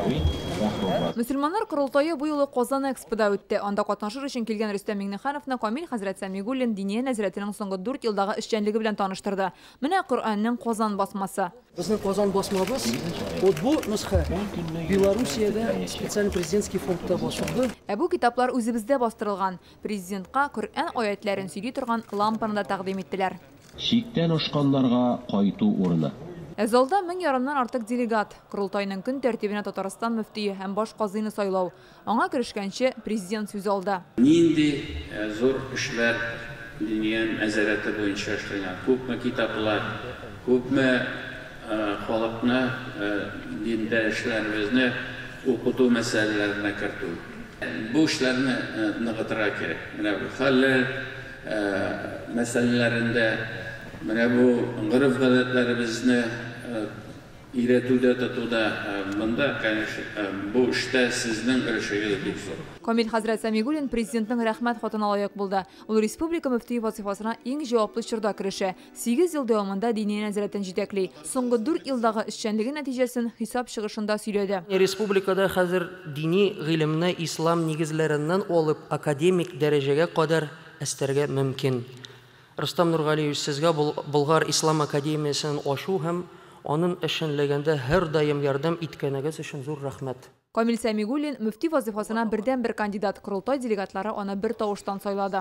Мөселманнар Курултайы бу юлы Казан Экспода үтте. Анда катнашыр өчен килгән Рөстәм Миңнехановны Камил хәзрәт Сәмигуллин Диния нәзәрәтенең соңгы 4 елдагы эшчәнлеге белән таныштырды. Менә Коръәннең Казан басмасы. Безнең Казан басмабыз вот бу нусха Белоруссиядә специаль президентский фондта басылды. Бу китаплар үзебездә бастырылган. Президентка Коръән аятларын сөйли торган лампаны да тәкъдим иттеләр. Шиктән ашканнарга кайту урыны. Залда 1000 ярымнан артык делегат. Корылтайның көн тәртибенә Татарстан мөфтие һәм баш казыйны сайлау. Аңа керешкәнче президент сүз алды. Нинди зур эшләр диния нәзарәте буенча эшләнгән. Күпме китаплар, күпме халыкны диндә эшләребезне укыту мәсьәләләренә кертү. Бу эшләрне ныгытырга кирәк. Менә бу хәлләр мәсьәләләрендә менә бу гырыф-гадәтләребезне иретүдә тотуда монда, конечно, бу эштә сезнең өлешегез бик зур. Камил хәзрәт Сәмигуллин президентның рәхмәт хатына лаек булды. Ул республика мөфтие вазифасына иң җаваплы чорда керешә. 8 ел дәвамында дини нәзарәтен җитәкли. Соңгы 4 елдагы эшчәнлеге нәтиҗәсен хисап чыгышында сөйләде. Республикада хәзер дини гыйлемне ислам нигезләреннән алып академик дәрәҗәгә кадәр әстәргә мөмкин. Рустам Нургалиевич, сезгә Болгар Ислам академиясен ачу һәм аның эшчәнлегендә һәр даим ярдәм иткәнегез өчен зур рәхмәт. Камил Сәмигуллин мөфти вазифасына бердән-бер кандидат. Корылтай делегатлары аны бер тавыштан сайлады.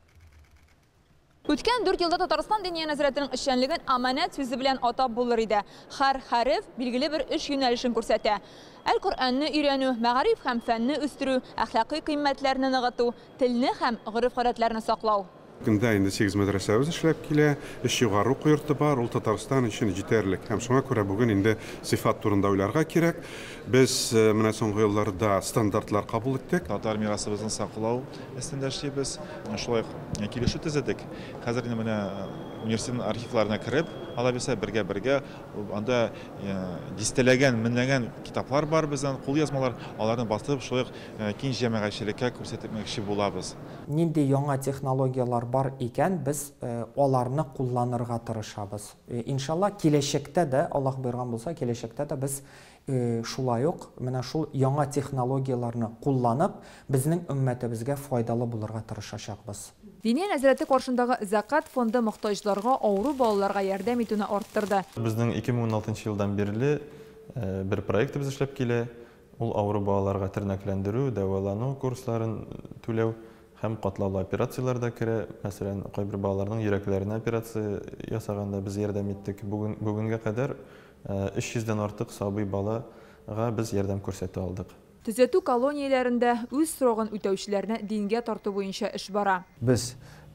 Үткән 4 елда Татарстан дини нәзарәтенең эшчәнлеген аманат сүзе белән атап булыр иде. Һәр хәреф билгеле бер эш юнәлешен күрсәтә. Әл-Коръәнне өйрәнү, мәгариф һәм фәнне үстерү, әхлакый кыйммәтләрне ныгыту, телне һәм гырыф-гадәтләрне саклау. Кында инде 8 мәдрәсәбез эшләп килә, эш югары уку йорты бар, ул Татарстан өчен җитәрлек. Һәм шуңа күрә бүген инде сыйфат турында уйларга кирәк. Без менә соңгы елларда стандартлар кабул иттек. Татар мирасыбызны саклау өстендә эшлибез. Шулай килешү төзедек. Хәзер менә университет архивларына кереп, алабезсә бергә анда дистәләгән, меңләгән китаплар бар безнең, кул язмалар, аларны бастырып, шулай киң җәмәгатьчелеккә күрсәтмәкче булабыз. Нинди яңа технологиялар бар икән, без аларны кулланырга тырышабыз. Иншалла киләчәктә дә, Аллаһ боерган булса, киләчәктә дә без шулай ук менә шул яңа технологияларны кулланып, безнең өммәтебезгә файдалы булырга тырышачакбыз. Дини нәзарәте каршындагы Закат фонды мохтаҗларга, авыру балаларга ярдәм итүне арттырды. Безнең 2016 елдан бирле бер проектыбыз эшләп килә. Ул авыру балаларга тернәкләндерү, дәвалану курсларын түләү һәм катлаулы операцияларда керә. Мәсәлән, кайбер балаларның йөрәкләренә операция ясаганда без ярдәм иттек. Бүгенгә кадәр 300-дән артык сабый балага без ярдәм күрсәтә алдык. Төзәтү колонияләрендә үз срогын үтәүчеләрне дингә тарту буенча эш бара. Без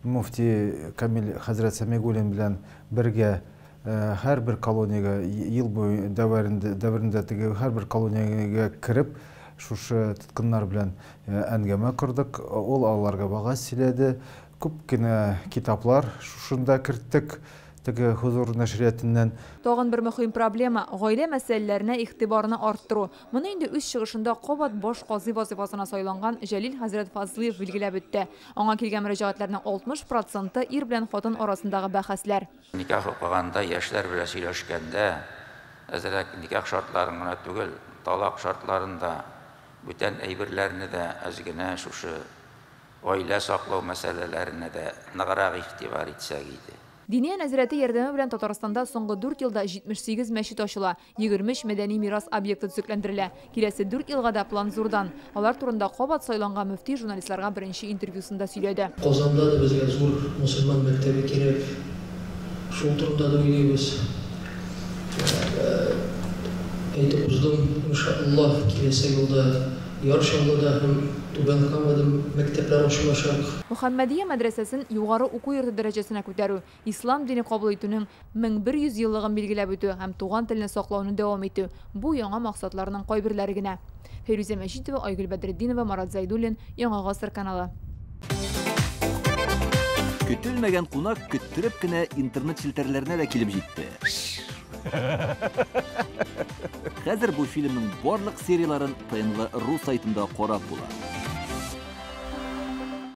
муфти Камил хәзрәт Сәмигуллин белән бергә һәр бер колониягә ел буе дәверендә теге һәр бер колониягә кереп, шушы тоткыннар белән әңгәмә кордык. Ул аларга бага сөйләде. Күп кенә китаплар шушында керттек. Теге хузур нәшриятыннан. Тагын бер мөһим проблема гаилә мәсьәләләренә игътибарны арттыру. Моны инде үз чыгышында кабат баш казый вазифасына сайланган Җәлил хәзрәт Фазлыев билгеләп үтте. Аңа килгән мөрәҗәгатьләрнең 60% ир белән хатын арасындагы бәхәсләр. Никах укыганда, яшьләр белән сөйләшкәндә, әзрәк никах шартларын гына түгел, талак шартларында бүтән әйберләрне дә әзгенә шушы гаилә саклау мәсьәләләренә дә ныграк игътибар итсәк иде. Дини нәзарәте ярдәме белән Татарстанда соңгы 4 елда 78 мәчет ачыла, 20 мәдәни мирас объекты төзекләндерелә. Киләсе 4 елга да план зурдан. Алар турында кабат сайланган мөфти журналистларга беренче интервьюсында сөйләде. Казанда да безгә зур мусульман мәктәбе кирәк. Шул турында да уйлыйбыз. Әйтеп уздым, иншаллах, киләсе елда Яршаллыда һәм Түбән Камада мәктәпләр ачылачак. Мөхәммәдия мәдрәсәсен югары уку йорты дәрәҗәсенә күтәрү, ислам дине кабул итүнең 1100 еллыгын билгеләп үтү һәм туган телне саклауны дәвам итү бу яңа максатларның кайберләре генә. Фирүзә Мәҗитова, Айгөл Бәдретдинова, Марат Зайдуллин, Яңа Гасыр каналы. Көтелмәгән кунак көттереп кенә интернет челтәрләренә дә килеп җитте. Хәзер бу фильмның барлык серияларын ТНВ.ру сайтында карап була.